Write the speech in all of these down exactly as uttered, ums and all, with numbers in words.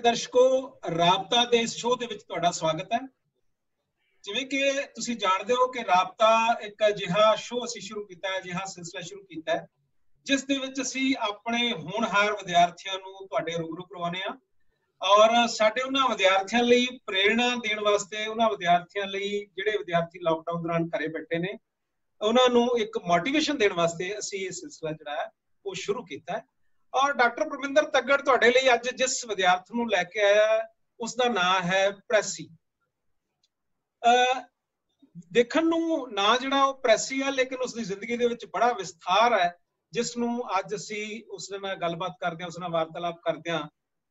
दर्शकों राबता दे इस शो दे विच तुहाडा स्वागत है। जिवें कि तुसीं जाणदे हो कि राबता एक अजिहा शो असीं शुरू कीता है, अजिहा सिलसिला शुरू कीता है जिस दे विच असीं अपने होणहार विद्यार्थियों नूं तुहाडे रूबरू करवाउने आ और साडे उन्हां विद्यार्थियों लई प्रेरणा देण वास्ते, उन्हां विद्यार्थियों लई जिहड़े विद्यार्थी लॉकडाउन दौरान घरे बैठे ने उन्हां नूं एक मोटिवेशन देण वास्ते असीं इह सिलसिला जिहड़ा है वो शुरू कीता है। और डॉक्टर परमिंदर तगड़ तुहाडे लई अज जिस विद्यार्थी नूं लैके आया उसका नाम है प्रैसी। देखण नूं ना जिहड़ा वो प्रैसी है लेकिन उसकी जिंदगी दे विच बड़ा विस्तार है जिस नूं अज असीं उस दे नाल गलबात करदे उस नाल वार्तालाप करदे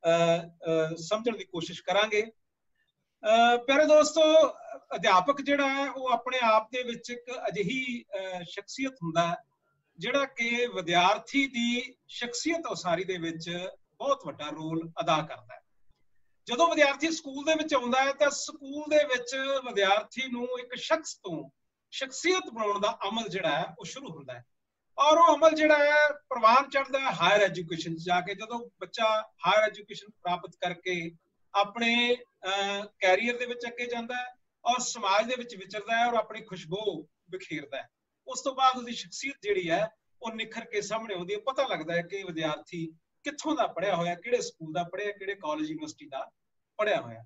समझण दी कोशिश करांगे। प्यारे दोस्तों, अध्यापक जिहड़ा है वो अपने आप दे विच एक अजिही शख्सियत हुंदा है जिहड़ा कि विद्यार्थी दी शख्सियत उसारी दे विच बहुत वड्डा रोल अदा करता है। जदों विद्यार्थी स्कूल दे विच आउंदा है तां स्कूल दे विच विद्यार्थी नूं एक शख्स तो शख्सियत बनाउण दा अमल जिहड़ा है वो शुरू हुंदा है और वो अमल जिहड़ा है प्रवान चढ़दा है हायर एजुकेशन जाके। जदों बच्चा हायर एजुकेशन प्राप्त करके अपने कैरियर दे विच अगे जांदा है और समाज दे विच विचरदा है और अपनी खुशबू बिखेरदा है, उस तो बाद उसकी शख्सियत जिहड़ी है वो निखर के सामने आउंदी है। पता लगता है कि विद्यार्थी कित्थों दा पढ़िया होया, किहड़े स्कूल दा पढ़िया, किहड़े कॉलेज यूनिवर्सिटी दा पढ़िया होया।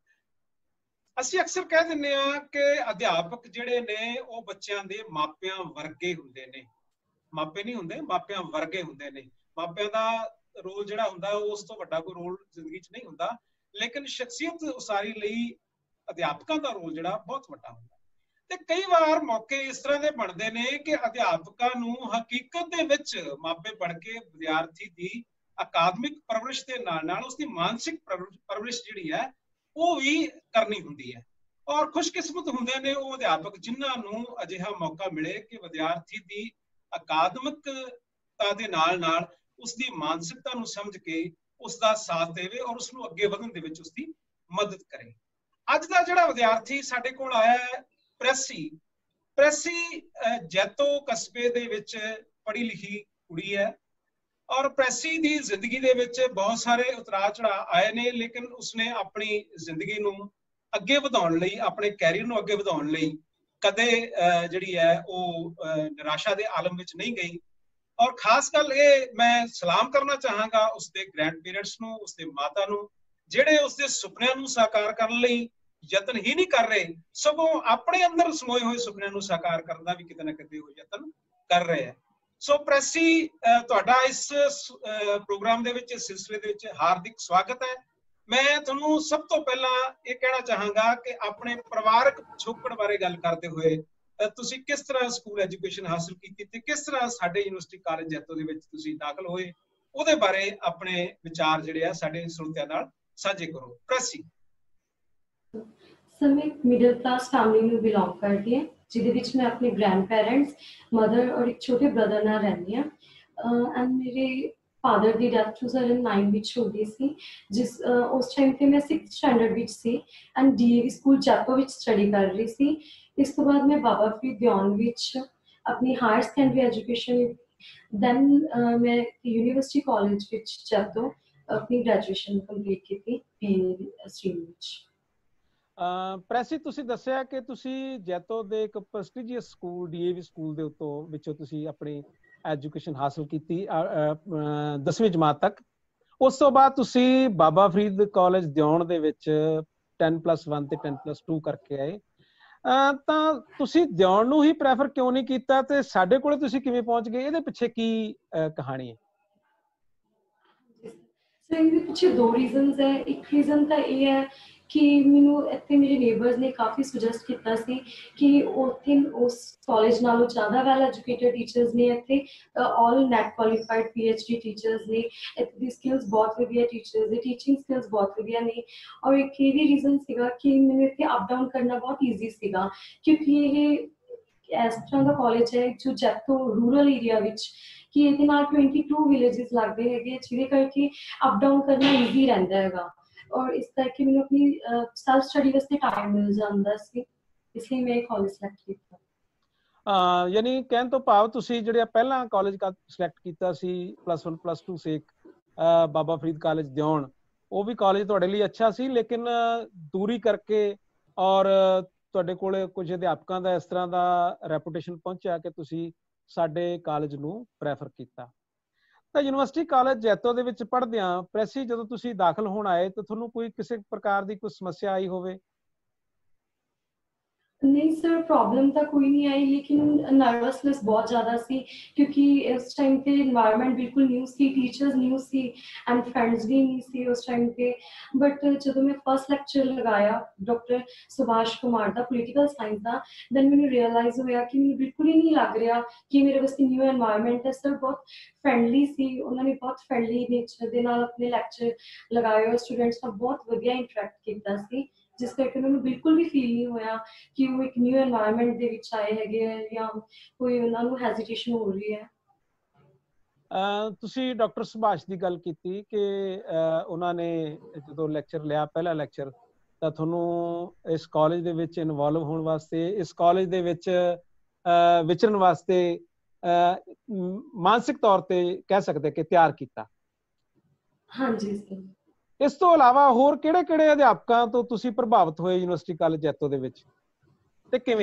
असीं अक्सर कह दिंदे आ कि अध्यापक जिहड़े ने वो बच्चों के मापियां वर्गे हुंदे ने। मापे नहीं हुंदे, मापियां वर्गे हुंदे ने। मापियां दा रोल जिहड़ा हुंदा उस तो वड्डा कोई रोल जिंदगी च नहीं हुंदा, लेकिन शख्सियत उसारी लई अध्यापकों का रोल जिहड़ा बहुत वड्डा हुंदा। ते कई बार मौके इस तरह के बनते हैं कि अध्यापकों नूं हकीकत दे विच मापे बन के विद्यार्थी की अकादमिक परवरिश के नाल नाल उसकी मानसिक परवरिश जिहड़ी है वो भी करनी हुंदी है। और खुशकिस्मत हुंदे ने वो अध्यापक जिन्हां नूं अजिहा मौका मिले कि विद्यार्थी की अकादमिकता दे नाल नाल उसकी मानसिकता नूं समझ के उसका साथ देवे और उसनूं अगे वधण दे विच उसकी मदद करे। अज दा जिहड़ा विद्यार्थी साडे कोल आया है प्रैसी प्रैसी जैतो कस्बे दे विच पढ़ी लिखी कुड़ी है और प्रैसी दी जिंदगी दे विच बहुत सारे उतराव चढ़ाव आए ने, लेकिन उसने अपनी जिंदगी नूं अगे वधाउण लई, अपने कैरियर नूं अगे वधाउण लई कदे जिहड़ी है वो निराशा दे आलम विच नहीं गई। और खास गल ये मैं सलाम करना चाहांगा उसके ग्रैंड पेरेंट्स नूं, उसके माता नूं जिहड़े उसके सुपनिਆਂ नूं साकार करन लई यतन ही नहीं कर रहे, सगों अपने अंदर समोए हुए सुपनिਆਂ नूं साकार करन दा भी किते ना किते वो यतन कर रहे हैं। सो प्रैसी तुहाडा इस प्रोग्राम दे विच, इस सिलसिले दे विच हार्दिक स्वागत है। मैं तुहानूं सब तो पहला ये कहना चाहांगा कि अपने परिवारक पिछोकड़ बारे गल करते हुए तुसीं किस तरह स्कूल एजुकेशन हासिल की ते किस तरह साडे यूनिवर्सिटी कॉलेज जैतो दे विच तुसीं दाखल होए, उहदे बारे अपने विचार जिहड़े आ साडे श्रोतिਆਂ नाल साझे करो। प्रैसी सर, मैं एक मिडिल क्लास फैमिली में बिलोंग करती है जिहदे विच मैं अपने ग्रैंड पेरेंट्स, मदर और एक छोटे ब्रदर नाल रहंदी हां। एंड मेरे फादर की डेथ टू थाउजेंड नाइन विच हो गई सी, जिस उस टाइम पे मैं सिक्स्थ स्टैंडर्ड विच सी एंड डीएवी स्कूल जैतो विच स्टडी कर रही सी। इस तो बाद मैं बाबा फरीद दियान विच अपनी हायर सेकेंडरी एजुकेशन, दैन मैं यूनिवर्सिटी कॉलेज विच जैतो अपनी ग्रेजुएशन कंप्लीट की थी बीए स्ट्रीम विच। प्रैसी तुसीं दस्सिया कि तुसीं जैतो दे एक प्रैस्टीजियस स्कूल डीएवी स्कूल दे उत्तों विचों तुसीं अपनी एजुकेशन हासिल की दसवीं जमात तक। उस तो बाद तुसीं बाबा फरीद कॉलेज दियान दे विच टेन प्लस वन ते टेन प्लस टू करके आए। तां तुसीं दियान नूं ही प्रैफर क्यों नहीं कीता ते साडे कोले तुसीं किवें पहुंच गए, इहदे पिछे की कहानी है? सर, इहदे पिछे दो रीजनस है। एक रीजन तां इह है कि मैनू इत्थे मेरे नेबर्स ने काफ़ी सुजैसट किया सी कि उत्थे उस कॉलेज नालों ज़्यादा वैल एजुकेटेड टीचर्स ने, इत्थे all NET qualified PhD teachers ने, इत्थे दी स्किल्स बहुत वधिया टीचर्स ने, टीचिंग स्किल्स बहुत वधिया ने। और एक ये भी रीजन सीगा कि मैनू इत्थे अप डाउन करना बहुत ईजी सीगा क्योंकि ये इस तरह का कॉलेज है जो जैतो रूरल एरिया विच कि इहदे नाल ट्वेंटी टू विलेजेस लगदे हैगे, जिहदे करके अप डाउन करना ईजी रहिंदा हैगा और इस करके मैंने अपनी सेल्फ स्टडी वास्ते टाइम मिल जाता सी, इसलिए मैं कॉलेज सिलेक्ट किया। यानी कहन तो भाव तुसीं जिहड़ा पहला कॉलेज का सिलेक्ट कीता सी प्लस वन प्लस टू सेक बाबा फरीद कॉलेज दियान, ਉਹ ਵੀ ਕਾਲਜ ਤੁਹਾਡੇ ਲਈ ਅੱਛਾ ਸੀ, ਲੇਕਿਨ ਦੂਰੀ ਕਰਕੇ ਔਰ ਤੁਹਾਡੇ ਕੋਲ ਕੁਝ ਅਧਿਆਪਕਾਂ ਦਾ ਇਸ ਤਰ੍ਹਾਂ ਦਾ ਰੈਪੂਟੇਸ਼ਨ ਪਹੁੰਚਿਆ ਕਿ ਤੁਸੀਂ ਸਾਡੇ ਕਾਲਜ ਨੂੰ ਪ੍ਰੈਫਰ ਕੀਤਾ। ਤਾਂ ਯੂਨੀਵਰਸਿਟੀ ਕਾਲਜ ਜੈਤੋ ਦੇ ਵਿੱਚ ਪੜ੍ਹਦਿਆਂ ਪ੍ਰੈਸੀ ਜਦੋਂ ਤੁਸੀਂ ਦਾਖਲ ਹੋਣ ਆਏ ਤਾਂ ਤੁਹਾਨੂੰ ਕੋਈ ਕਿਸੇ ਪ੍ਰਕਾਰ ਦੀ ਕੋਈ ਸਮੱਸਿਆ ਆਈ ਹੋਵੇ? नहीं सर, प्रॉब्लम तो कोई नहीं आई, लेकिन नर्वसनेस बहुत ज़्यादा सी, क्योंकि इस टाइम पे इन्वायरमेंट बिल्कुल न्यू सी, टीचर्स न्यू सी एंड फ्रेंड्स भी नहीं सी उस टाइम पे। बट जो मैं फर्स्ट लेक्चर लगाया डॉक्टर सुभाष कुमार का पोलिटिकल साइंस का, दैन मैंने रियलाइज होया कि मैंने बिल्कुल ही नहीं लग रहा कि मेरे वास्ते न्यू एनवायरमेंट है। सर बहुत फ्रेंडली सी, उन्होंने बहुत फ्रेंडली नेचर के नाल अपने लेक्चर लगाए और स्टूडेंट्स नाल बहुत वधिया इंटरैक्ट किया सी, जिस करके उन्होंने बिल्कुल भी फील नहीं होया कि वो एक न्यू एनवायरमेंट दे विच आए हैगे या कोई उन्हां नूं हेजिटेशन हो रही है। ਤੁਸੀਂ ਡਾਕਟਰ ਸੁਭਾਸ਼ ਦੀ ਗੱਲ ਕੀਤੀ ਕਿ ਉਹਨਾਂ ਨੇ ਜਦੋਂ ਲੈਕਚਰ ਲਿਆ, ਪਹਿਲਾ ਲੈਕਚਰ, ਤਾਂ ਤੁਹਾਨੂੰ ਇਸ ਕਾਲਜ ਦੇ ਵਿੱਚ ਇਨਵੋਲਵ ਹੋਣ ਵਾਸਤੇ, ਇਸ ਕਾਲਜ ਦੇ ਵਿੱਚ ਵਿਚਰਨ ਵਾਸਤੇ ਮਾਨਸਿਕ ਤੌਰ ਤੇ ਕਹਿ ਸਕਦੇ ਕਿ ਤਿਆਰ ਕੀਤਾ। ਹਾਂਜੀ ਸਰ। ਇਸ ਤੋਂ ਇਲਾਵਾ ਹੋਰ ਕਿਹੜੇ ਕਿਹੜੇ ਅਧਿਆਪਕਾਂ ਤੋਂ ਤੁਸੀਂ ਪ੍ਰਭਾਵਿਤ ਹੋਏ ਯੂਨੀਵਰਸਿਟੀ ਕਾਲਜ ਜੈਤੋ ਦੇ ਵਿੱਚ ਤੇ ਕਿਵੇਂ?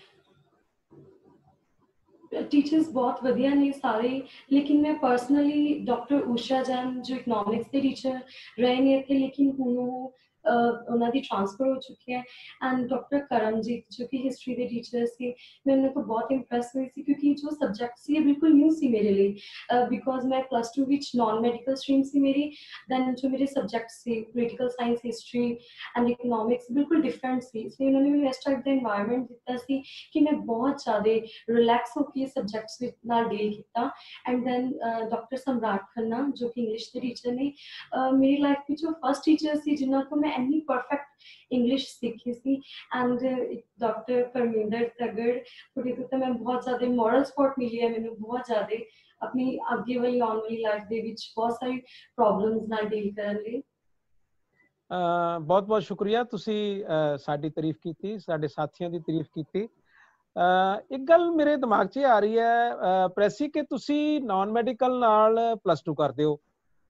टीचर्स बहुत वधिया ने सारे, लेकिन मैं पर्सनली डॉक्टर ऊषा जैन जो इकनॉमिक्स के टीचर रहे ने इत्थे, लेकिन हुण वो उन्हों की ट्रांसफर हो चुकी है। एंड डॉक्टर करमजीत जो कि हिस्टरी के टीचर से, मैं उन्होंने तो बहुत इंप्रैस हुई थी, क्योंकि जो सब्जेक्ट से बिल्कुल न्यू सी मेरे लिए, बिकॉज मैं प्लस टू विच नॉन मैडिकल स्ट्रीम सी मेरी, दैन जो मेरे सब्जेक्ट से political science, history and economics बिल्कुल डिफरेंट सी, इसलिए उन्होंने मैंने इस टाइप का इन्वायरमेंट दिता सी कि मैं बहुत ज़्यादा रिलैक्स होकर सब्जेक्ट्स नाल डील किया। एंड दैन डॉक्टर सम्राट खन्ना जो कि इंग्लिश के टीचर ने, मेरी लाइफ में जो फर्स्ट टीचर से जिन्होंने को मैं इन्नी परफेक्ट इंग्लिश सीखी सी। एंड डॉक्टर परमिंदर तगड़, थोड़ी तो मैं बहुत ज़्यादा मॉरल सपोर्ट मिली है मैंने, बहुत ज़्यादा अपनी अगे वाली आने वाली लाइफ दे विच बहुत सारी प्रॉब्लम्स नाल डील करने लई। बहुत बहुत शुक्रिया, तुसी साडी तारीफ की, साडे साथियों की तारीफ की। एक गल मेरे दिमाग च आ रही है प्रैसी कि तुसी नॉन मैडिकल नाल प्लस टू करदे हो,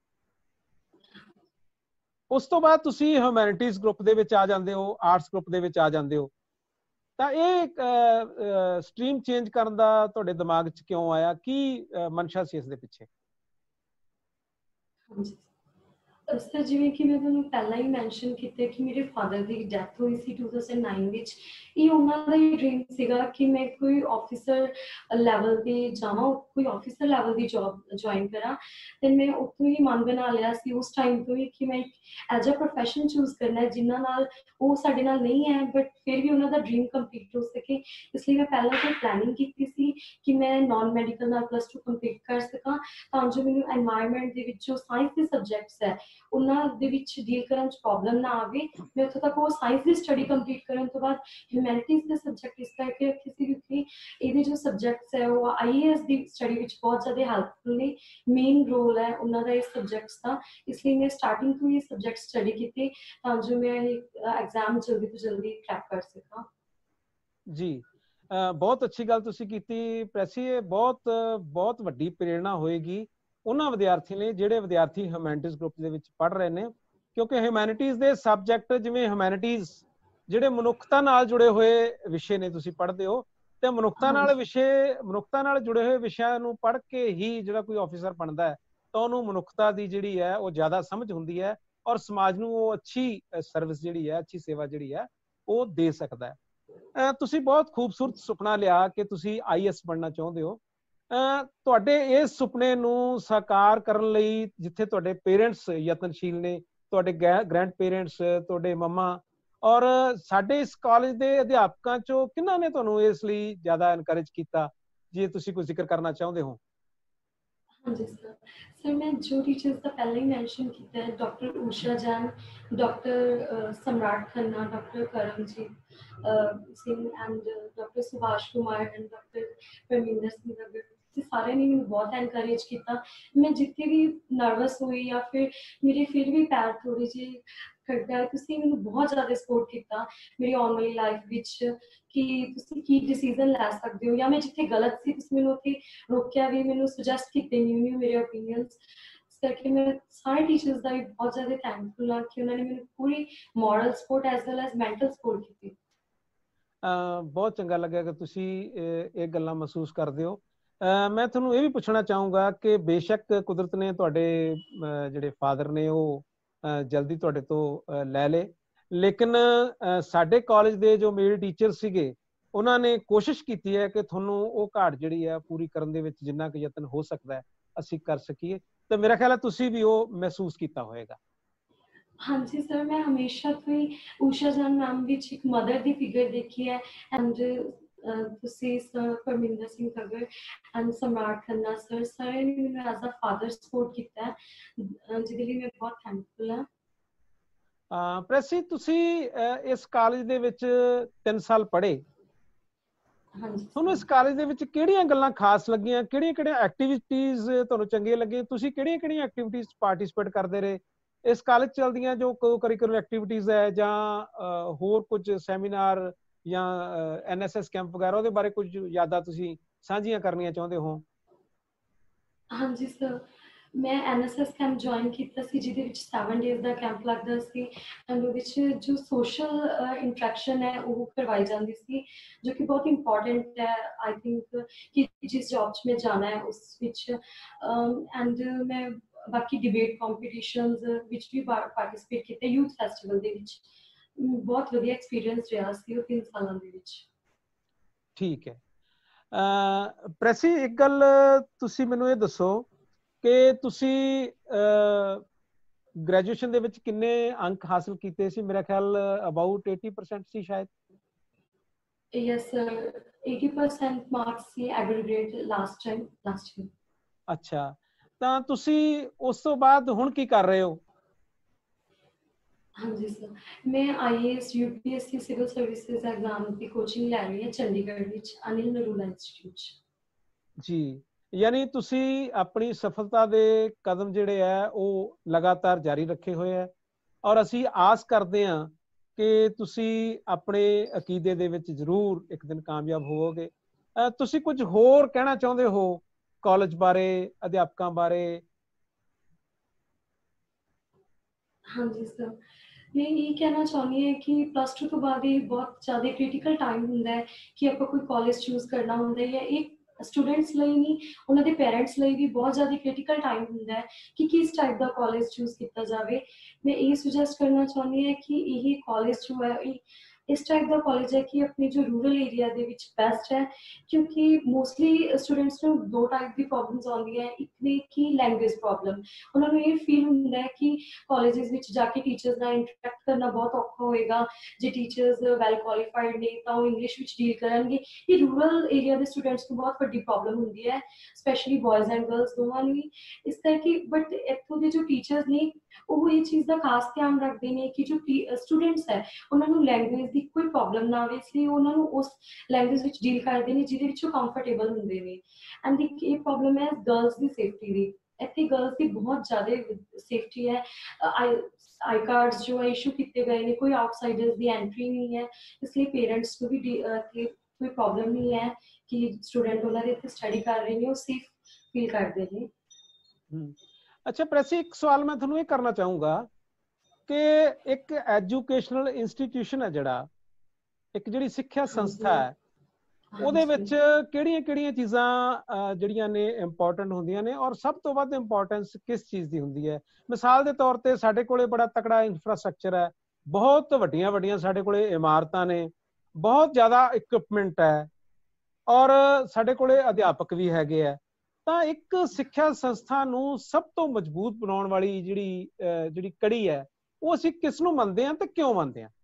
उस तो बाद तुसी ह्यूमैनिटीज़ ग्रुप दे विच आ जांदे हो, आर्ट्स ग्रुप दे विच आ जांदे हो, ਤਾਂ ਇਹ ਸਟਰੀਮ ਚੇਂਜ ਕਰਨ ਦਾ ਤੁਹਾਡੇ ਦਿਮਾਗ 'ਚ ਕਿਉਂ ਆਇਆ? ਕੀ ਮਨਸ਼ਾ ਸੀ ਇਸ ਦੇ ਪਿੱਛੇ? ਹਾਂਜੀ ਸਰ, ਜਿਵੇਂ ਕਿ ਮੈਂ ਤੁਹਾਨੂੰ ਪਹਿਲਾਂ ਹੀ ਮੈਂਸ਼ਨ ਕੀਤਾ ਕਿ ਮੇਰੇ ਫਾਦਰ ਦੀ ਡੈਥ ਹੋਈ ਸੀ ਦੋ ਹਜ਼ਾਰ ਨੌ ਵਿੱਚ। ਇਹ ਉਹਨਾਂ ਦਾ ਹੀ ਡ੍ਰੀਮ ਸੀਗਾ ਕਿ ਮੈਂ ਕੋਈ ਆਫਿਸਰ ਲੈਵਲ 'ਤੇ ਜਾਵਾਂ, ਕੋਈ ਆਫਿਸਰ ਲੈਵਲ ਦੀ ਜੋਬ ਜੁਆਇਨ ਕਰਾਂ। ਤੇ ਮੈਂ ਉੱਥੋਂ ਹੀ ਮਨ ਬਣਾ ਲਿਆ ਸੀ ਉਸ ਟਾਈਮ ਤੋਂ ਹੀ ਕਿ ਮੈਂ ਇੱਕ ਐਜ਼ ਅ ਪ੍ਰੋਫੈਸ਼ਨ ਚੂਜ਼ ਕਰਨਾ ਜਿਨ੍ਹਾਂ ਨਾਲ ਉਹ ਸਾਡੇ ਨਾਲ ਨਹੀਂ ਹੈ ਬਟ ਫਿਰ ਵੀ ਉਹਨਾਂ ਦਾ ਡ੍ਰੀਮ ਕੰਪਲੀਟ ਹੋ ਸਕੇ। ਇਸ ਲਈ ਮੈਂ ਪਹਿਲਾਂ ਤੋਂ ਪਲੈਨਿੰਗ ਕੀਤੀ ਸੀ ਕਿ ਮੈਂ ਨੋਨ ਮੈਡੀਕਲ ਨਾਲ ਪਲੱਸ ਟੂ ਕੰਪਲੀਟ ਕਰ ਸਕਾਂ, ਤਾਂ ਜੋ ਮੈਨੂੰ ਐਨਵਾਇਰਨਮੈਂਟ ਦੇ ਵਿੱਚ ਜੋ ਸਾਇੰਸ ਦੇ ਸਬਜੈਕਟਸ ਹੈ ਉਹਨਾਂ ਦੇ ਵਿੱਚ ਡੀਲ ਕਰਨ 'ਚ ਪ੍ਰੋਬਲਮ ਨਾ ਆਵੇ। ਮੈਂ ਉੱਥੋਂ ਤੱਕ ਉਹ ਸਾਇੰਸ ਦੀ ਸਟੱਡੀ ਕੰਪਲੀਟ ਕਰਨ ਤੋਂ ਬਾਅਦ ਹਿਊਮੈਨਿਟੀਜ਼ ਦੇ ਸਬਜੈਕਟ ਇਸ ਕਰਕੇ ਰੱਖੇ ਸੀ ਕਿਉਂਕਿ ਇਹਦੇ ਜੋ ਸਬਜੈਕਟਸ ਹੈ ਉਹ ਆਈ ਏ ਐਸ ਦੀ ਸਟੱਡੀ ਵਿੱਚ ਬਹੁਤ ਜ਼ਿਆਦਾ ਹੈਲਪਫੁਲ ਨੇ, ਮੇਨ ਰੋਲ ਹੈ ਉਹਨਾਂ ਦਾ ਇਸ ਸਬਜੈਕਟਸ ਦਾ। ਇਸ ਲਈ ਮੈਂ ਸਟਾਰਟਿੰਗ ਤੋਂ ਇਹ ਸਬਜੈਕਟ ਸਟੱਡੀ ਕੀਤੇ ਤਾਂ ਜੋ ਮੈਂ ਇਹ ਐਗਜ਼ਾਮ ਜਲਦੀ ਤੋਂ ਜਲਦੀ ਕ੍ਰੈਕ ਕਰ ਸਕਾਂ। ਜੀ ਬਹੁਤ ਅੱਛੀ ਗੱਲ ਤੁਸੀਂ ਕੀਤੀ ਪ੍ਰੈਸੀ, ਇਹ ਬਹੁਤ ਬਹੁਤ ਵੱਡੀ ਪ੍ਰੇਰਣਾ ਹੋਏਗੀ ਉਹਨਾਂ ਵਿਦਿਆਰਥੀ ਨੇ ਜਿਹੜੇ ਵਿਦਿਆਰਥੀ ਹਿਊਮੈਨਿਟੀਜ਼ ਗਰੁੱਪ ਦੇ ਵਿੱਚ ਪੜ੍ਹ ਰਹੇ ਨੇ, ਕਿਉਂਕਿ ਹਿਊਮੈਨਿਟੀਜ਼ ਦੇ ਸਬਜੈਕਟ ਜਿਵੇਂ ਹਿਊਮੈਨਿਟੀਜ਼ ਜਿਹੜੇ ਮਨੁੱਖਤਾ ਨਾਲ ਜੁੜੇ ਹੋਏ ਵਿਸ਼ੇ ਨੇ ਤੁਸੀਂ ਪੜ੍ਹਦੇ ਹੋ, ਤੇ ਮਨੁੱਖਤਾ ਨਾਲ ਵਿਸ਼ੇ ਮਨੁੱਖਤਾ ਨਾਲ ਜੁੜੇ ਹੋਏ ਵਿਸ਼ਿਆਂ ਨੂੰ ਪੜ੍ਹ ਕੇ ਹੀ ਜਿਹੜਾ ਕੋਈ ਆਫੀਸਰ ਬਣਦਾ ਹੈ ਤਾਂ ਉਹਨੂੰ ਮਨੁੱਖਤਾ ਦੀ ਜਿਹੜੀ ਹੈ ਉਹ ਜ਼ਿਆਦਾ ਸਮਝ ਹੁੰਦੀ ਹੈ ਔਰ ਸਮਾਜ ਨੂੰ ਉਹ ਅੱਛੀ ਸਰਵਿਸ ਜਿਹੜੀ ਹੈ, ਅੱਛੀ ਸੇਵਾ ਜਿਹੜੀ ਹੈ ਉਹ ਦੇ ਸਕਦਾ ਹੈ। ਤੁਸੀਂ ਬਹੁਤ ਖੂਬਸੂਰਤ ਸੁਪਨਾ ਲਿਆ ਕਿ ਤੁਸੀਂ ਆਈ ਏ ਐਸ ਬਣਨਾ ਚਾਹੁੰਦੇ ਹੋ। ਤੁਹਾਡੇ ਇਸ ਸੁਪਨੇ ਨੂੰ ਸਾਕਾਰ ਕਰਨ ਲਈ ਜਿੱਥੇ ਤੁਹਾਡੇ ਪੇਰੈਂਟਸ ਯਤਨਸ਼ੀਲ ਨੇ, ਤੁਹਾਡੇ ਗ੍ਰੈਂਡ ਪੇਰੈਂਟਸ, ਤੁਹਾਡੇ ਮੰਮਾ ਔਰ ਸਾਡੇ ਇਸ ਕਾਲਜ ਦੇ ਅਧਿਆਪਕਾਂ ਚੋਂ ਕਿਹਨਾਂ ਨੇ ਤੁਹਾਨੂੰ ਇਸ ਲਈ ਜ਼ਿਆਦਾ ਐਨਕਰੇਜ ਕੀਤਾ, ਜੇ ਤੁਸੀਂ ਕੋਈ ਜ਼ਿਕਰ ਕਰਨਾ ਚਾਹੁੰਦੇ ਹੋ? ਹਾਂਜੀ ਸਰ, ਸਰ ਮੈਂ ਜੋ ਟੀਚਰਸ ਦਾ ਪਹਿਲਾਂ ਹੀ ਮੈਂਸ਼ਨ ਕੀਤਾ ਹੈ, doctor Usha Jain, doctor Samrat Khanna, doctor Karamjit Singh and doctor Subhash Kumar and doctor Parminder Singh Tagar, सारे ने मैंने बहुत एनकरेज किया। मैं जितने भी नर्वस हुई या फिर मेरे फिर भी पैर थोड़े जे खड़का, तुसीं मैंने बहुत ज़्यादा सपोर्ट किया मेरी आने वाली लाइफ विच कि तुसीं की डिसीजन लै सकते हो, या मैं जिथे गलत सी तुसीं मैंने उत्थे रोकिया भी, मैंने सुजैसट किए न्यू न्यू मेरे ओपीनियंस। करके मैं सारे टीचर्स का भी बहुत ज़्यादा थैंकफुल हाँ कि उन्होंने मैंने पूरी moral support as well as mental support की। बहुत चंगा लगा कि तुसी ਇਹ ਗੱਲਾਂ ਮਹਿਸੂਸ ਕਰਦੇ ਹੋ। मैं ਤੁਹਾਨੂੰ ਇਹ ਵੀ ਪੁੱਛਣਾ ਚਾਹੂੰਗਾ ਕਿ ਬੇਸ਼ੱਕ ਕੁਦਰਤ ਨੇ ਤੁਹਾਡੇ ਜਿਹੜੇ ਫਾਦਰ ਨੇ ਉਹ ਜਲਦੀ ਤੁਹਾਡੇ ਤੋਂ ਲੈ ਲਏ, ਲੇਕਿਨ ਸਾਡੇ ਕਾਲਜ ਦੇ ਜੋ ਮੇਲ ਟੀਚਰ ਸੀਗੇ ਉਹਨਾਂ ਨੇ ਕੋਸ਼ਿਸ਼ ਕੀਤੀ ਹੈ ਕਿ ਤੁਹਾਨੂੰ ਉਹ ਘਾਟ ਜਿਹੜੀ ਹੈ ਪੂਰੀ ਕਰਨ ਦੇ ਵਿੱਚ ਜਿੰਨਾ ਕੁ ਯਤਨ ਹੋ ਸਕਦਾ ਹੈ ਅਸੀਂ ਕਰ ਸਕੀਏ, ਤੇ ਮੇਰਾ ਖਿਆਲ ਹੈ ਤੁਸੀਂ ਵੀ ਉਹ ਮਹਿਸੂਸ ਕੀਤਾ ਹੋਏਗਾ। हाँ जी सर, मैं हमेशा तो ही ਊਸ਼ਾ ਜਾਨ मैम ਵਿੱਚ ਇੱਕ ਮਦਰ ਦੀ ਫਿਗਰ ਦੇਖੀ ਹੈ ਐਂਡ ਤੁਸੀਂ sir Parminder Singh Tagar and Samrat Khanna sir ਸਾਰੇ ਨੇ ਮੈਨੂੰ ਐਜ਼ ਅ ਫਾਦਰ ਸਪੋਰਟ ਕੀਤਾ ਹੈ, ਜਿਹਦੇ ਲਈ ਮੈਂ ਬਹੁਤ ਥੈਂਕਫੁਲ ਹਾਂ। ਪ੍ਰੈਸੀ ਤੁਸੀਂ ਇਸ ਕਾਲਜ ਦੇ ਵਿੱਚ ਤਿੰਨ ਸਾਲ ਪੜ੍ਹੇ, ਤੁਹਾਨੂੰ ਇਸ ਕਾਲਜ ਦੇ ਵਿੱਚ ਕਿਹੜੀਆਂ ਗੱਲਾਂ ਖਾਸ ਲੱਗੀਆਂ, ਕਿਹੜੀਆਂ ਕਿਹੜੀਆਂ ਐਕਟੀਵਿਟੀਜ਼ ਤੁਹਾਨੂੰ ਚੰਗੀਆਂ ਲੱਗੀਆਂ, ਤੁਸੀਂ ਕਿਹੜੀਆਂ ਕਿਹੜੀਆਂ ਐਕਟੀਵਿਟੀਜ਼ ਪਾਰਟਿਸਿਪੇਟ ਕਰਦੇ ਰਹੇ ਇਸ ਕਾਲਜ ਚੱਲਦੀਆਂ ਜੋ ਕੋ ਕਰਿਕੂਲਰ ਐਕਟੀਵਿਟੀਜ਼ ਹੈ ਜਾਂ ਹੋਰ ਕੁਝ ਸੈਮੀਨਾਰ ਜਾਂ ਐਨ ਐਸ ਐਸ ਕੈਂਪ ਵਗੈਰਾ, ਉਹਦੇ ਬਾਰੇ ਕੁਝ ਯਾਦਾਂ ਤੁਸੀਂ ਸਾਂਝੀਆਂ ਕਰਨੀਆਂ ਚਾਹੁੰਦੇ ਹੋ? ਹਾਂਜੀ ਸਰ, ਮੈਂ N S S camp join ਕੀਤਾ ਸੀ ਜਿਹਦੇ ਵਿੱਚ ਸੈਵਨ ਡੇਜ਼ ਦਾ ਕੈਂਪ ਲੱਗਦਾ ਸੀ ਐਂਡ ਉਹਦੇ ਵਿੱਚ ਜੋ ਸੋਸ਼ਲ ਇੰਟਰੈਕਸ਼ਨ ਹੈ ਉਹ ਕਰਵਾਈ ਜਾਂਦੀ ਸੀ ਜੋ ਕਿ ਬਹੁਤ ਇੰਪੋਰਟੈਂਟ ਹੈ ਆਈ ਥਿੰਕ ਕਿ ਜਿਸ ਜੌਬ 'ਚ ਮੈਂ ਜਾਣਾ ਹੈ ਉਸ ਵਿੱਚ। ਐਂਡ ਮੈਂ ਬਾਕੀ ਡਿਬੇਟ ਕੰਪੀਟੀਸ਼ਨਸ ਵਿੱਚ ਵੀ ਪਾਰਟਿਸਿਪੇਟ ਕੀਤਾ, ਯੂਥ ਫੈਸਟੀਵਲ ਦੇ ਵਿੱਚ। ਬਹੁਤ ਵਧੀਆ ਐਕਸਪੀਰੀਅੰਸ ਰਿਹਾ ਸੀ ਉਹ ਤਿੰਨ ਸਾਲਾਂ ਦੇ ਵਿੱਚ। ਠੀਕ ਹੈ ਪ੍ਰੈਸੀ, ਇੱਕ ਗੱਲ ਤੁਸੀਂ ਮੈਨੂੰ ਇਹ ਦੱਸੋ ਕਿ ਤੁਸੀਂ ਗ੍ਰੈਜੂਏਸ਼ਨ ਦੇ ਵਿੱਚ ਕਿੰਨੇ ਅੰਕ ਹਾਸਲ ਕੀਤੇ ਸੀ? ਮੇਰਾ ਖਿਆਲ ਅਬਾਊਟ eighty percent ਸੀ ਸ਼ਾਇਦ। Yes sir, eighty percent marks ਸੀ aggregate last time last year. ਅੱਛਾ, ਤਾਂ ਤੁਸੀਂ ਉਸ ਤੋਂ ਬਾਅਦ ਹੁਣ ਕੀ ਕਰ ਰਹੇ ਹੋ? ਹਾਂਜੀ ਸਰ, ਮੈਂ I A S U P S C civil services exam ਦੀ ਕੋਚਿੰਗ ਲੈ ਰਹੀ ਹਾਂ ਚੰਡੀਗੜ੍ਹ ਵਿੱਚ ਅਨਿਲ ਨਰੂਲਾ ਇੰਸਟੀਚਿਊਟ 'ਚ। ਜੀ, ਯਾਨੀ ਤੁਸੀਂ ਆਪਣੀ ਸਫਲਤਾ ਦੇ ਕਦਮ ਜਿਹੜੇ ਹੈ ਉਹ ਲਗਾਤਾਰ ਜਾਰੀ ਰੱਖੇ ਹੋਏ ਹੈ ਔਰ ਅਸੀਂ ਆਸ ਕਰਦੇ ਹਾਂ ਕਿ ਤੁਸੀਂ ਆਪਣੇ ਅਕੀਦੇ ਦੇ ਵਿੱਚ ਜ਼ਰੂਰ ਇੱਕ ਦਿਨ ਕਾਮਯਾਬ ਹੋਵੋਗੇ। ਤੁਸੀਂ ਕੁਝ ਹੋਰ ਕਹਿਣਾ ਚਾਹੁੰਦੇ ਹੋ ਕਾਲਜ ਬਾਰੇ, ਅਧਿਆਪਕਾਂ ਬਾਰੇ? ਹਾਂਜੀ ਸਰ, ਮੈਂ ਇਹ ਕਹਿਣਾ ਚਾਹੁੰਦੀ ਹਾਂ ਕਿ ਪਲੱਸ ਟੂ ਤੋਂ ਬਾਅਦ ਇਹ ਬਹੁਤ ਜ਼ਿਆਦਾ ਕ੍ਰਿਟੀਕਲ ਟਾਈਮ ਹੁੰਦਾ ਹੈ ਕਿ ਆਪਾਂ ਕੋਈ ਕਾਲਜ ਚੂਜ਼ ਕਰਨਾ ਹੁੰਦਾ ਹੈ। ਇਹ ਸਟੂਡੈਂਟਸ ਲਈ ਨਹੀਂ, ਉਹਨਾਂ ਦੇ ਪੇਰੈਂਟਸ ਲਈ ਵੀ ਬਹੁਤ ਜ਼ਿਆਦਾ ਕ੍ਰਿਟੀਕਲ ਟਾਈਮ ਹੁੰਦਾ ਹੈ ਕਿ ਕਿਸ ਟਾਈਪ ਦਾ ਕਾਲਜ ਚੂਜ਼ ਕੀਤਾ ਜਾਵੇ। ਮੈਂ ਇਹ ਸੁਜੈਸਟ ਕਰਨਾ ਚਾਹੁੰਦੀ ਹਾਂ ਕਿ ਇਹ ਕਾਲਜ ਜੋ ਹੈ ਇਹ ਇਸ ਟਾਈਪ ਦਾ ਕਾਲਜ ਹੈ ਕਿ ਆਪਣੇ ਜੋ ਰੂਰਲ ਏਰੀਆ ਦੇ ਵਿੱਚ ਬੈਸਟ ਹੈ, ਕਿਉਂਕਿ ਮੋਸਟਲੀ ਸਟੂਡੈਂਟਸ ਨੂੰ ਦੋ ਟਾਈਪ ਦੀ ਪ੍ਰੋਬਲਮਸ ਆਉਂਦੀਆਂ। ਇੱਕ ਨੇ ਕਿ ਲੈਂਗੁਏਜ ਪ੍ਰੋਬਲਮ, ਉਹਨਾਂ ਨੂੰ ਇਹ ਫੀਲ ਹੁੰਦਾ ਹੈ ਕਿ ਕਾਲਜਿਸ ਵਿੱਚ ਜਾ ਕੇ ਟੀਚਰਸ ਨਾਲ ਇੰਟਰੈਕਟ ਕਰਨਾ ਬਹੁਤ ਔਖਾ ਹੋਏਗਾ, ਜੇ ਟੀਚਰਸ ਵੈਲ ਕੁਆਲੀਫਾਈਡ ਨੇ ਤਾਂ ਉਹ ਇੰਗਲਿਸ਼ ਵਿੱਚ ਡੀਲ ਕਰਨਗੇ। ਇਹ ਰੂਰਲ ਏਰੀਆ ਦੇ ਸਟੂਡੈਂਟਸ ਨੂੰ ਬਹੁਤ ਵੱਡੀ ਪ੍ਰੋਬਲਮ ਹੁੰਦੀ ਹੈ, ਸਪੈਸ਼ਲੀ ਬॉयਜ਼ ਐਂਡ ਗਰਲਸ ਦੋਵਾਂ ਨੂੰ ਹੀ। ਇਸ ਕਰਕੇ ਬਟ ਇੱਥੋਂ ਦੇ ਜੋ ਟੀਚਰਸ ਨੇ ਉਹ ਇਹ ਚੀਜ਼ ਦਾ ਖਾਸ ਧਿਆਨ ਰੱਖਦੇ ਨੇ ਕਿ ਜੋ ਸਟੂਡੈਂਟਸ ਹੈ ਉਹਨਾਂ ਨੂੰ ਲੈਂਗੁਏਜ ਦੀ ਕੋਈ ਪ੍ਰੋਬਲਮ ਨਾ ਆਵੇ, ਇਸ ਲਈ ਉਹਨਾਂ ਨੂੰ ਉਸ ਲੈਂਗੁਏਜ ਵਿੱਚ ਡੀਲ ਕਰਦੇ ਨੇ ਜਿਹਦੇ ਵਿੱਚ ਉਹ ਕੰਫਰਟੇਬਲ ਹੁੰਦੇ ਨੇ। ਐਂਡ ਇੱਕ ਇਹ ਪ੍ਰੋਬਲਮ ਹੈ ਗਰਲਸ ਦੀ ਸੇਫਟੀ ਦੀ। ਇੱਥੇ ਗਰਲਸ ਦੀ ਬਹੁਤ ਜ਼ਿਆਦਾ ਸੇਫਟੀ ਹੈ। ਆਈ ਆਈ ਕਾਰਡਸ ਜੋ ਹੈ ਇਸ਼ੂ ਕੀਤੇ ਗਏ ਨੇ, ਕੋਈ ਆਊਟਸਾਈਡਰਸ ਦੀ ਐਂਟਰੀ ਨਹੀਂ ਹੈ, ਇਸ ਲਈ ਪੇਰੈਂਟਸ ਨੂੰ ਵੀ ਇੱਥੇ ਕੋਈ ਪ੍ਰੋਬਲਮ ਨਹੀਂ ਹੈ ਕਿ ਸਟੂਡੈਂਟ ਉਹਨਾਂ ਦੇ ਇੱਥੇ ਸਟੱਡੀ ਕਰ ਰਹੇ ਨੇ ਉਹ ਸੇਫ ਫੀਲ ਕਰਦੇ ਨੇ। ਅੱਛਾ ਪ੍ਰੈਸੀ, ਇੱਕ ਸਵਾਲ ਮੈਂ ਤੁਹਾਨੂੰ ਇਹ ਕਰਨਾ ਚਾਹੂੰਗਾ ਕਿ ਇੱਕ ਐਜੂਕੇਸ਼ਨਲ ਇੰਸਟੀਟਿਊਸ਼ਨ ਹੈ ਜਿਹੜਾ, ਇੱਕ ਜਿਹੜੀ ਸਿੱਖਿਆ ਸੰਸਥਾ ਹੈ, ਉਹਦੇ ਵਿੱਚ ਕਿਹੜੀਆਂ ਕਿਹੜੀਆਂ ਚੀਜ਼ਾਂ ਜਿਹੜੀਆਂ ਨੇ ਇੰਪੋਰਟੈਂਟ ਹੁੰਦੀਆਂ ਨੇ ਔਰ ਸਭ ਤੋਂ ਵੱਧ ਇੰਪੋਰਟੈਂਸ ਕਿਸ ਚੀਜ਼ ਦੀ ਹੁੰਦੀ ਹੈ? ਮਿਸਾਲ ਦੇ ਤੌਰ ਤੇ ਸਾਡੇ ਕੋਲੇ ਬੜਾ ਤਕੜਾ ਇਨਫਰਾਸਟਰਕਚਰ ਹੈ, ਬਹੁਤ ਵੱਡੀਆਂ ਵੱਡੀਆਂ ਸਾਡੇ ਕੋਲੇ ਇਮਾਰਤਾਂ ਨੇ, ਬਹੁਤ ਜ਼ਿਆਦਾ ਇਕਵਿਪਮੈਂਟ ਹੈ ਔਰ ਸਾਡੇ ਕੋਲੇ ਅਧਿਆਪਕ ਵੀ ਹੈਗੇ ਆ, ਤਾਂ ਇੱਕ ਸਿੱਖਿਆ ਸੰਸਥਾ ਨੂੰ ਸਭ ਤੋਂ ਮਜ਼ਬੂਤ ਬਣਾਉਣ ਵਾਲੀ ਜਿਹੜੀ ਜਿਹੜੀ ਕੜੀ ਹੈ ਉਹ ਅਸੀਂ ਕਿਸ ਨੂੰ ਮੰਨਦੇ ਹਾਂ ਤੇ ਕਿਉਂ ਮੰਨਦੇ ਹਾਂ?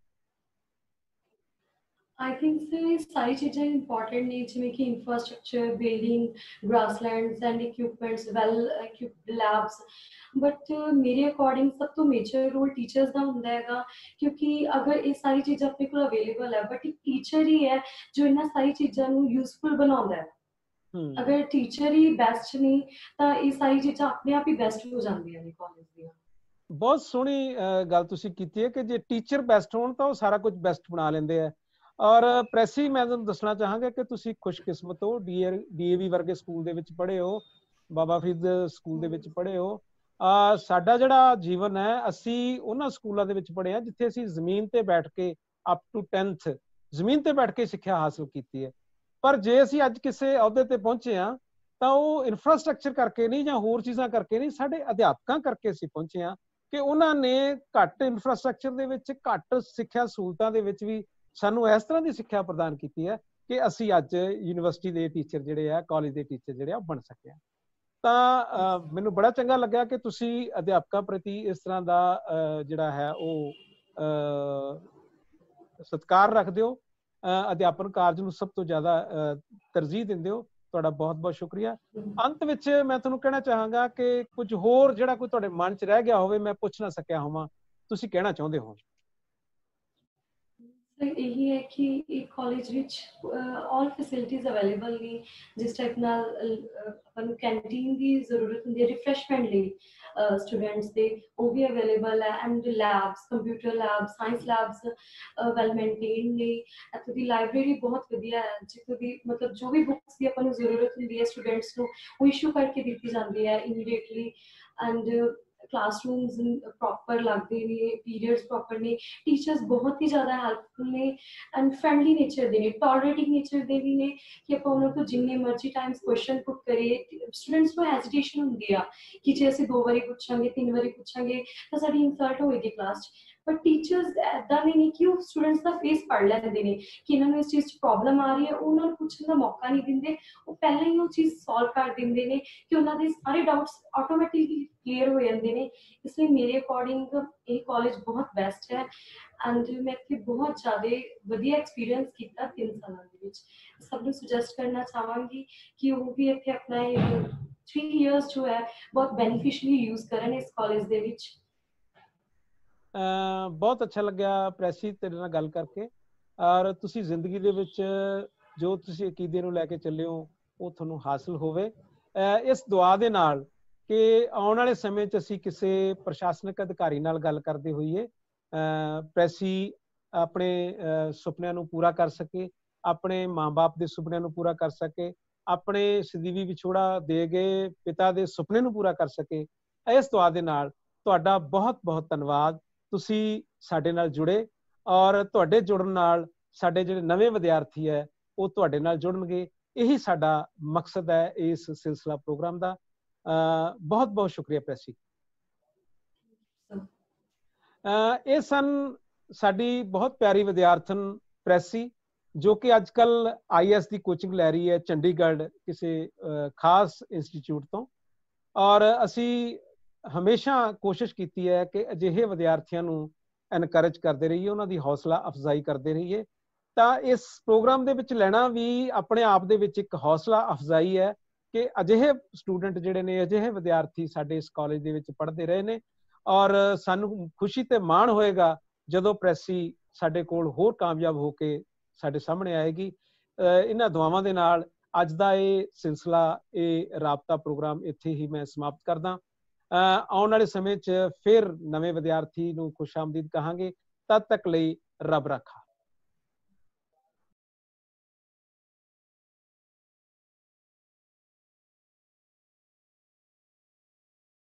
आई थिंक सर सारी चीज़ें इंपॉर्टेंट नहीं, जिमें कि infrastructure, building, grasslands and equipments, well equipped labs, but मेरे अकॉर्डिंग सब तो मेजर रोल टीचर्स का होंदा हैगा, क्योंकि अगर ये सारी चीज़ें अपने को अवेलेबल है बट एक टीचर ही है जो इन्हां सारी चीज़ों को यूजफुल बनाउंदा है। hmm. अगर टीचर ही बेस्ट नहीं तो ये सारी चीज़ें अपने आप ही बेस्ट हो जांदियां ने कॉलेज दी। बहुत सोहनी गल तुसीं कीती है कि जे टीचर बेस्ट होण तां सारा कुछ बेस्ट बना लेंदे आ। और ਪ੍ਰੈਸੀ, मैं तुहानूं दसना चाहांगा कि तुसीं खुशकिस्मत हो, डी ए वी वर्गे स्कूल दे विच पढ़े हो, बाबा फरीद स्कूल दे विच पढ़े हो ਅਹ ਸਾਡਾ ਜਿਹੜਾ ਜੀਵਨ ਹੈ ਅਸੀਂ ਉਹਨਾਂ ਸਕੂਲਾਂ ਦੇ ਵਿੱਚ ਪੜ੍ਹੇ ਹਾਂ ਜਿੱਥੇ ਅਸੀਂ ਜ਼ਮੀਨ ਤੇ ਬੈਠ ਕੇ ਅਪ ਟੂ ਟੈਂਥ ਜ਼ਮੀਨ ਤੇ ਬੈਠ ਕੇ ਸਿੱਖਿਆ ਹਾਸਲ ਕੀਤੀ ਹੈ। ਪਰ ਜੇ ਅਸੀਂ ਅੱਜ ਕਿਸੇ ਅਹੁਦੇ ਤੇ ਪਹੁੰਚੇ ਹਾਂ ਤਾਂ ਉਹ ਇਨਫਰਾਸਟ੍ਰਕਚਰ ਕਰਕੇ ਨਹੀਂ ਜਾਂ ਹੋਰ ਚੀਜ਼ਾਂ ਕਰਕੇ ਨਹੀਂ, ਸਾਡੇ ਅਧਿਆਪਕਾਂ ਕਰਕੇ ਅਸੀਂ ਪਹੁੰਚੇ ਹਾਂ ਕਿ ਉਹਨਾਂ ਨੇ ਘੱਟ ਇਨਫਰਾਸਟ੍ਰਕਚਰ ਦੇ ਵਿੱਚ, ਘੱਟ ਸਿੱਖਿਆ ਸਹੂਲਤਾਂ ਦੇ ਵਿੱਚ ਵੀ ਸਾਨੂੰ ਇਸ ਤਰ੍ਹਾਂ ਦੀ ਸਿੱਖਿਆ ਪ੍ਰਦਾਨ ਕੀਤੀ ਹੈ ਕਿ ਅਸੀਂ ਅੱਜ ਯੂਨੀਵਰਸਿਟੀ ਦੇ ਟੀਚਰ ਜਿਹੜੇ ਆ, ਕਾਲਜ ਦੇ ਟੀਚਰ ਜਿਹੜੇ ਆ ਬਣ ਸਕੇ। ਤਾਂ ਮੈਨੂੰ ਬੜਾ ਚੰਗਾ ਲੱਗਿਆ ਕਿ ਤੁਸੀਂ ਅਧਿਆਪਕਾਂ ਪ੍ਰਤੀ ਇਸ ਤਰ੍ਹਾਂ ਦਾ ਜਿਹੜਾ ਹੈ ਉਹ ਸਤਿਕਾਰ ਰੱਖਦੇ ਹੋ, ਅਧਿਆਪਨ ਕਾਰਜ ਨੂੰ ਸਭ ਤੋਂ ਜ਼ਿਆਦਾ ਤਰਜੀਹ ਦਿੰਦੇ ਹੋ। ਤੁਹਾਡਾ ਬਹੁਤ ਬਹੁਤ ਸ਼ੁਕਰੀਆ। ਅੰਤ ਵਿੱਚ ਮੈਂ ਤੁਹਾਨੂੰ ਕਹਿਣਾ ਚਾਹਾਂਗਾ ਕਿ ਕੁਝ ਹੋਰ ਜਿਹੜਾ ਕੋਈ ਤੁਹਾਡੇ ਮਨ 'ਚ ਰਹਿ ਗਿਆ ਹੋਵੇ, ਮੈਂ ਪੁੱਛ ਨਾ ਸਕਿਆ ਹੋਵਾਂ, ਤੁਸੀਂ ਕਹਿਣਾ ਚਾਹੁੰਦੇ ਹੋ। ਇਹੀ ਹੈ ਕਿ ਇਹ ਕਾਲਜ ਵਿੱਚ ਆਲ ਫੈਸਿਲਿਟੀਜ਼ ਅਵੇਲੇਬਲ ਨੇ। ਜਿਸ ਟਾਈਪ ਨਾਲ ਆਪਾਂ ਨੂੰ ਕੈਂਟੀਨ ਦੀ ਜ਼ਰੂਰਤ ਹੁੰਦੀ ਹੈ ਰਿਫਰੈਸ਼ਮੈਂਟ ਲਈ ਸਟੂਡੈਂਟਸ ਦੇ, ਉਹ ਵੀ ਅਵੇਲੇਬਲ ਹੈ। And labs, computer lab, science labs well maintain ਨੇ। ਇੱਥੋਂ ਦੀ ਲਾਇਬ੍ਰੇਰੀ ਬਹੁਤ ਵਧੀਆ ਹੈ, ਜਿੱਥੋਂ ਦੀ ਮਤਲਬ ਜੋ ਵੀ ਬੁੱਕਸ ਦੀ ਆਪਾਂ ਨੂੰ ਜ਼ਰੂਰਤ ਹੁੰਦੀ ਹੈ ਸਟੂਡੈਂਟਸ ਨੂੰ, ਉਹ ਇਸ਼ੂ ਕਰਕੇ ਦਿੱਤੀ ਜਾਂਦੀ ਹੈ ਇਮੀਡੀਏਟਲੀ। ਐਂਡ ਕਲਾਸਰੂਮਸ ਪ੍ਰੋਪਰ ਲੱਗਦੇ ਨੇ, ਪੀਰੀਅਡਸ ਪ੍ਰੋਪਰ ਨੇ, ਟੀਚਰਸ ਬਹੁਤ ਹੀ ਜ਼ਿਆਦਾ ਹੈਲਪਫੁਲ ਨੇ ਐਂਡ ਫਰੈਂਡਲੀ ਨੇਚਰ ਦੇ ਨੇ, ਟੋਲਰੇਟਿੰਗ ਨੇਚਰ ਦੇ ਵੀ ਨੇ ਕਿ ਆਪਾਂ ਉਹਨਾਂ ਤੋਂ ਜਿੰਨੇ ਮਰਜ਼ੀ ਟਾਈਮਸ ਕੁਐਸਚਨ ਪੁੱਟ ਕਰੀਏ। ਸਟੂਡੈਂਟਸ ਨੂੰ ਹੈਜ਼ਿਟੇਸ਼ਨ ਹੁੰਦੀ ਆ ਕਿ ਜੇ ਅਸੀਂ ਦੋ ਵਾਰੀ ਪੁੱਛਾਂਗੇ, ਤਿੰਨ ਵਾਰੀ ਪੁੱਛਾਂਗੇ ਤਾਂ ਸਾਡੀ ਇਨਸਲਟ ਹੋਏਗੀ ਕਲਾਸ 'ਚ। ਬਟ ਟੀਚਰਸ ਇੱਦਾਂ ਦੇ ਨੇ ਕਿ ਉਹ ਸਟੂਡੈਂਟਸ ਦਾ ਫੇਸ ਪੜ੍ਹ ਲੈਂਦੇ ਨੇ ਕਿ ਇਹਨਾਂ ਨੂੰ ਇਸ ਚੀਜ਼ 'ਚ ਪ੍ਰੋਬਲਮ ਆ ਰਹੀ ਹੈ, ਉਹਨਾਂ ਨੂੰ ਪੁੱਛਣ ਦਾ ਮੌਕਾ ਨਹੀਂ ਦਿੰਦੇ, ਉਹ ਪਹਿਲਾਂ ਹੀ ਉਹ ਚੀਜ਼ ਸੋਲਵ ਕਰ ਦਿੰਦੇ ਨੇ ਕਿ ਉਹਨਾਂ ਦੇ ਸਾਰੇ ਡਾਊਟਸ ਆਟੋਮੈਟਿਕਲੀ ਕਲੀਅਰ ਹੋ ਜਾਂਦੇ ਨੇ। ਇਸ ਲਈ ਮੇਰੇ ਅਕੋਰਡਿੰਗ ਇਹ ਕਾਲਜ ਬਹੁਤ ਬੈਸਟ ਹੈ ਐਂਡ ਮੈਂ ਇੱਥੇ ਬਹੁਤ ਜ਼ਿਆਦਾ ਵਧੀਆ ਐਕਸਪੀਰੀਅੰਸ ਕੀਤਾ ਤਿੰਨ ਸਾਲਾਂ ਦੇ ਵਿੱਚ। ਸਭ ਨੂੰ ਸੁਜੈਸਟ ਕਰਨਾ ਚਾਹਾਂਗੀ ਕਿ ਉਹ ਵੀ ਇੱਥੇ ਆਪਣਾ ਇਹ ਥ੍ਰੀ ਇਅਰਸ ਜੋ ਹੈ ਬਹੁਤ ਬੈਨੀਫਿਸ਼ਲੀ ਯੂਜ਼ ਕਰਨ ਇਸ ਕਾਲਜ ਦੇ ਵਿੱਚ। ਬਹੁਤ ਅੱਛਾ ਲੱਗਿਆ ਪ੍ਰੈਸੀ ਤੇਰੇ ਨਾਲ ਗੱਲ ਕਰਕੇ। ਔਰ ਤੁਸੀਂ ਜ਼ਿੰਦਗੀ ਦੇ ਵਿੱਚ ਜੋ ਤੁਸੀਂ ਅਕੀਦੇ ਨੂੰ ਲੈ ਕੇ ਚੱਲੇ ਹੋ ਉਹ ਤੁਹਾਨੂੰ ਹਾਸਲ ਹੋਵੇ, ਇਸ ਦੁਆ ਦੇ ਨਾਲ ਕਿ ਆਉਣ ਵਾਲੇ ਸਮੇਂ 'ਚ ਅਸੀਂ ਕਿਸੇ ਪ੍ਰਸ਼ਾਸਨਿਕ ਅਧਿਕਾਰੀ ਨਾਲ ਗੱਲ ਕਰਦੇ ਹੋਈਏ ਪ੍ਰੈਸੀ ਆਪਣੇ ਸੁਪਨਿਆਂ ਨੂੰ ਪੂਰਾ ਕਰ ਸਕੇ, ਆਪਣੇ ਮਾਂ-ਬਾਪ ਦੇ ਸੁਪਨਿਆਂ ਨੂੰ ਪੂਰਾ ਕਰ ਸਕੇ, ਆਪਣੇ ਸਦੀਵੀ ਵਿਛੋੜਾ ਦੇ ਗਏ ਪਿਤਾ ਦੇ ਸੁਪਨੇ ਨੂੰ ਪੂਰਾ ਕਰ ਸਕੇ। ਇਸ ਦੁਆ ਦੇ ਨਾਲ ਤੁਹਾਡਾ ਬਹੁਤ ਬਹੁਤ ਧੰਨਵਾਦ। ਤੁਸੀਂ ਸਾਡੇ ਨਾਲ ਜੁੜੇ ਔਰ ਤੁਹਾਡੇ ਜੁੜਨ ਨਾਲ ਸਾਡੇ ਜਿਹੜੇ ਨਵੇਂ ਵਿਦਿਆਰਥੀ ਹੈ ਉਹ ਤੁਹਾਡੇ ਨਾਲ ਜੁੜਨਗੇ। ਇਹੀ ਸਾਡਾ ਮਕਸਦ ਹੈ ਇਸ ਸਿਲਸਿਲਾ ਪ੍ਰੋਗਰਾਮ ਦਾ। ਬਹੁਤ ਬਹੁਤ ਸ਼ੁਕਰੀਆ ਪ੍ਰੈਸੀ। ਇਹ ਸਨ ਸਾਡੀ ਬਹੁਤ ਪਿਆਰੀ ਵਿਦਿਆਰਥਣ ਪ੍ਰੈਸੀ, ਜੋ ਕਿ ਅੱਜ ਕੱਲ੍ਹ ਆਈ ਐਸ ਦੀ ਕੋਚਿੰਗ ਲੈ ਰਹੀ ਹੈ ਚੰਡੀਗੜ੍ਹ ਕਿਸੇ ਖਾਸ ਇੰਸਟੀਚਿਊਟ ਤੋਂ। ਔਰ ਅਸੀਂ ਹਮੇਸ਼ਾ ਕੋਸ਼ਿਸ਼ ਕੀਤੀ ਹੈ ਕਿ ਅਜਿਹੇ ਵਿਦਿਆਰਥੀਆਂ ਨੂੰ ਐਨਕਰੇਜ ਕਰਦੇ ਰਹੀਏ, ਉਹਨਾਂ ਦੀ ਹੌਸਲਾ ਅਫਜ਼ਾਈ ਕਰਦੇ ਰਹੀਏ। ਤਾਂ ਇਸ ਪ੍ਰੋਗਰਾਮ ਦੇ ਵਿੱਚ ਲੈਣਾ ਵੀ ਆਪਣੇ ਆਪ ਦੇ ਵਿੱਚ ਇੱਕ ਹੌਸਲਾ ਅਫਜ਼ਾਈ ਹੈ ਕਿ ਅਜਿਹੇ ਸਟੂਡੈਂਟ ਜਿਹੜੇ ਨੇ, ਅਜਿਹੇ ਵਿਦਿਆਰਥੀ ਸਾਡੇ ਇਸ ਕਾਲਜ ਦੇ ਵਿੱਚ ਪੜ੍ਹਦੇ ਰਹੇ ਨੇ। ਔਰ ਸਾਨੂੰ ਖੁਸ਼ੀ ਤੇ ਮਾਣ ਹੋਏਗਾ ਜਦੋਂ ਪ੍ਰੈਸੀ ਸਾਡੇ ਕੋਲ ਹੋਰ ਕਾਮਯਾਬ ਹੋ ਕੇ ਸਾਡੇ ਸਾਹਮਣੇ ਆਏਗੀ। ਇਹਨਾਂ ਦੁਆਵਾਂ ਦੇ ਨਾਲ ਅੱਜ ਦਾ ਇਹ ਸਿਲਸਿਲਾ, ਇਹ ਰਾਬਤਾ ਪ੍ਰੋਗਰਾਮ ਇੱਥੇ ਹੀ ਮੈਂ ਸਮਾਪਤ ਕਰਦਾ। ਆਉਣ ਵਾਲੇ ਸਮੇਂ 'ਚ ਫਿਰ ਨਵੇਂ ਵਿਦਿਆਰਥੀ ਨੂੰ ਖੁਸ਼ ਆਮਦੀਦ ਕਹਾਂਗੇ। ਤਦ ਤੱਕ ਲਈ ਰੱਬ ਰਾਖਾ।